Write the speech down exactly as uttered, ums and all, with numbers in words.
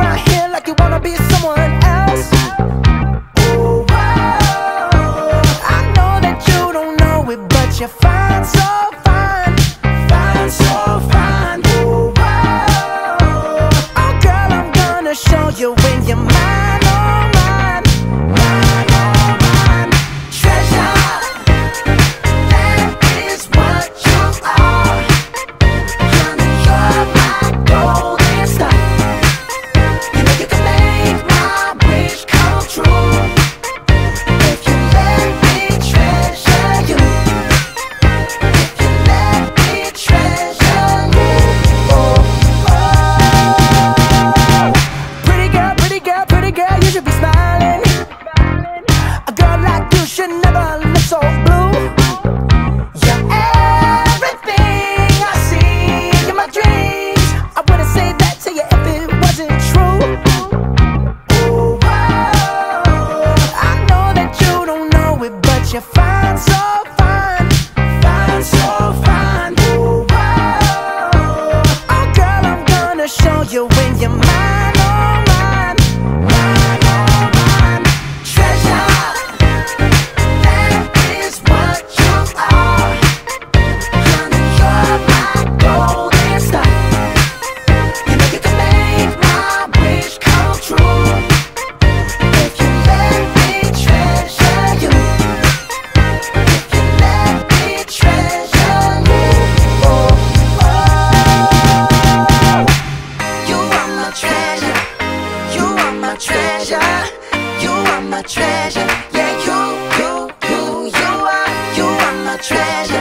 my hair like you wanna be someone else. Oh, whoa. I know that you don't know it, but you're fine, so fine, fine, so fine. Oh, whoa. Oh, girl, I'm gonna show you when you're mine, oh, mine, mine, oh, mine. Treasure, that is what you are. Honey, you're my golden star. You know you can make my wish come true if you let me treasure you. If you let me treasure you. Oh, oh. Pretty girl, pretty girl, pretty girl, you should be smiling. A girl like you should never look so blue. You're everything I see in my dreams. I wouldn't say that to you if it wasn't true. Oh, whoa. I know that you don't know it, but you're fine, so fine, fine, so fine. Oh, whoa. Oh, girl, I'm gonna show you when you're mine, oh, mine, mine, oh, mine. Treasure, that is what you are. Honey, you're my golden star. You know you can make my wish come true if you let me treasure you. If you let me treasure you. Oh, oh. You are my treasure. You are my treasure. You are my treasure. Yeah, you, you, you, you are. You are my treasure.